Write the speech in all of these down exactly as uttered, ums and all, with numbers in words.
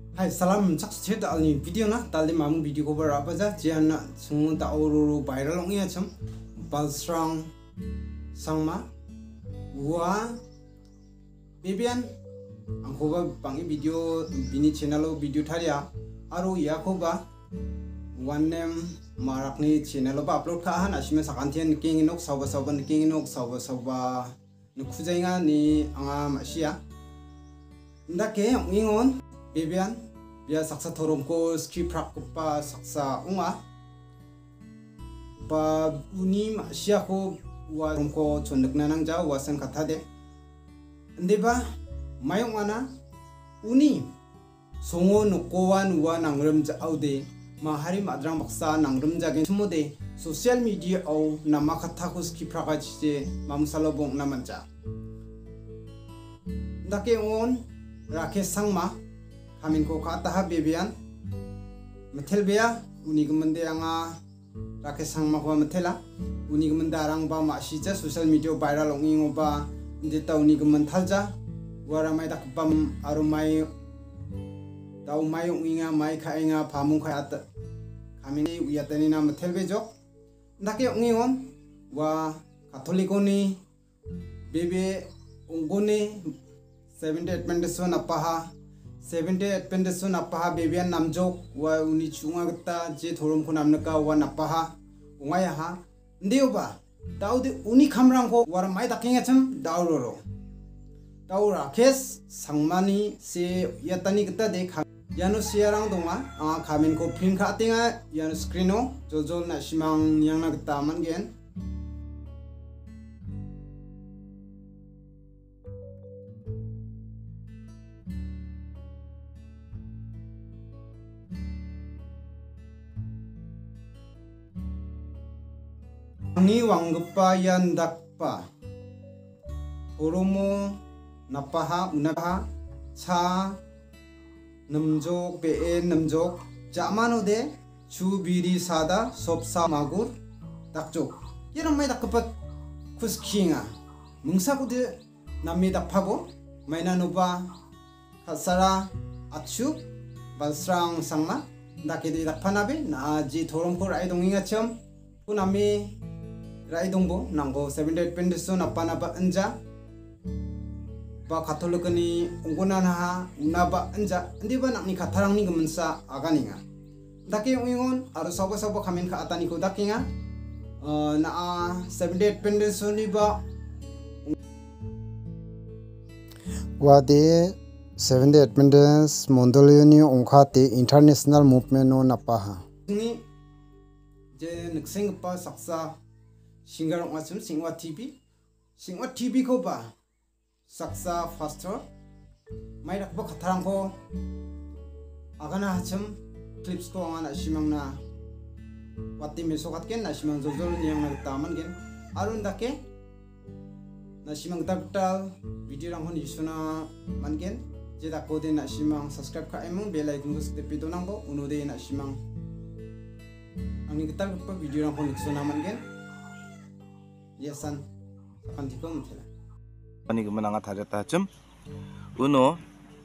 Hai salam cak cerita alni video na tali mamu video ko berapa aja jian na semua tak uru viral ong ya cem balstrong sangma gua bebian angko ba bangi video bini channel video tharia aru ya ko ba one name marakni channel ba upload ka han asime sakantian king inok sauba sauba king inok sauba sauba nukujainga ni anga masia ndake ngingon bebian biar saksa thorom ko ski prak pa saksa unga ba uni masia ko wa rom ko chondak nanang ja wasan kata de ndeba mayong ana uni songo nukowan wa nangrem ja aude mahari madrang baksa nangrem ja gen sumode social media au nama kata ko ski prak je mamsalo bong namanja ndake on rakhe sangma Amin ko kata ha bebian metel bea uni gemende anga rakesh sang makwa metela uni gemende arang ba masija social media viral ongi ngoba ndeta uni gemen thalja wara mai dak bam aru mai tau mai onginga mai khainga phamung khai at kamini uyatani na metel bejo ndake ongi on wa katolikoni bebe ongone seven day adventist na paha seven day adventist na paha bebian namjok wa uni chunga gata je thorom ko namnaka wa na paha ungaya ha ndeuba daude uni khamrang ko war mai dakinga cham dauroro daura kes sangmani se yatani gata de yano siarang donga a khamin ko phin kha tinga yano screeno jojol na simang yang na gata mangen Ni wanggepa yan dakpa oromo napaha unaha cha namjok be namjok jamano de chubiri sada sopsa magur dakjok yeram mai dakpat kuskhinga mungsa kude nammi dakpago maina noba kasara achu balsrang sangma dakede dakpanabe na ji thorom ko rai donginga cham punami rai dongbo nanggo seven day adventist na panaba anja ba katolikani unggunan ha unaba anja ndiba nakni katharang ni gemensa aganinga dake ungingon aru sobo sobo kamen ka atani ko dakinga na seven day adventist ni ba wade seven day adventist mondolioni ongkhate international movement no napaha ni je niksing pa saksa Singar ngasum singwa T V singwa T V ko ba saksa faster mai rak ba khatharang ko agana hachum clips ko ngana simang na wati mesokat ken na simang jojol yang na taman gen arun dake na simang taktal video rang hon isuna mangen je da ko de na simang subscribe ka emong bell icon ko step ito nang ko uno de na simang ang kita pa video rang hon isuna mangen Yasan akan dikom tela. Ani kemenangan harita cem, uno,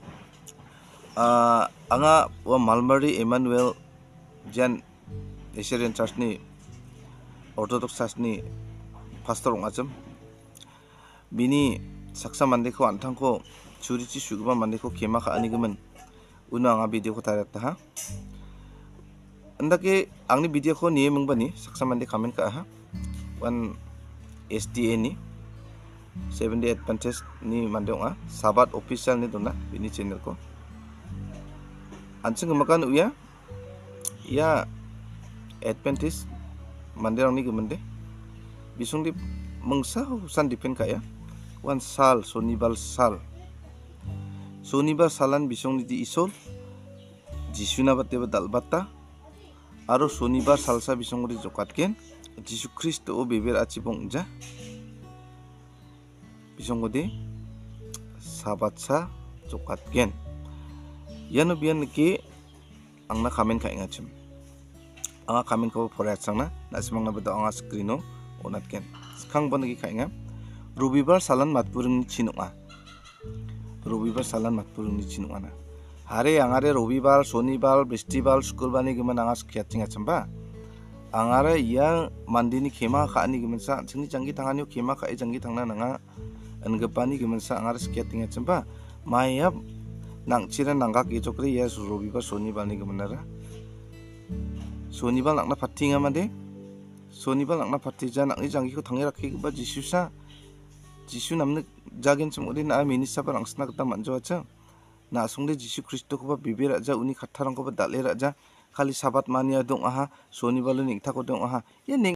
anga wa Malmari Emmanuel Jan Assyrian Church ni Orthodox Church ni pastor ngacem, bini saksa mandi ko antang ko curi ci suga mandi ko kema ka ani kemen, uno anga video ko harita ha. Anda ke angni video ko ni mengbani saksa mandi kamen ka ha, wan S D A ni seven day adventist ni mandong ah sabat official ni dona ini channel ko anseng makan uya ya adventist mandirang ni gemende bisung di mengsa usan dipen kaya wan sal sonibal sal sonibal salan bisung di isol jisuna batte badal batta aro sonibal salsa bisung di jokatken Jisu Kristo o beber aci bongja bisong gode sahabat sa cokat gen yano bian ke angna kamen ka ingacem anga kamen ko porat sangna nasimang na bedo anga screeno onat gen skang bon gi ka inga rubibar salan matpurung chinunga rubibar salan matpurung chinunga na Hari angare Robibal, Sonibal, Festival, Skulbani giman angas kiating achamba. Angare yang mandini kema ka ani giman sa sini janggi tanganyo kema ka e janggi tangna nanga angepani giman sa angare kiating achamba. Mayap nang ciren nanggak ijokri ya Robibal, Sonibal ni giman nara. Sonibal nakna patinga made. Sonibal nakna patija nakni janggi ko tangi rakhi ba Jisusa. Jisu namne jagen semuri na mini sabar angsna kita manjo aja. Na sungde Jisu Kristo ko ba bibir aja uni khatharang ko ba dale aja. Kali sabat mania dong aha Sonibal ning thako dong aha. Ya ning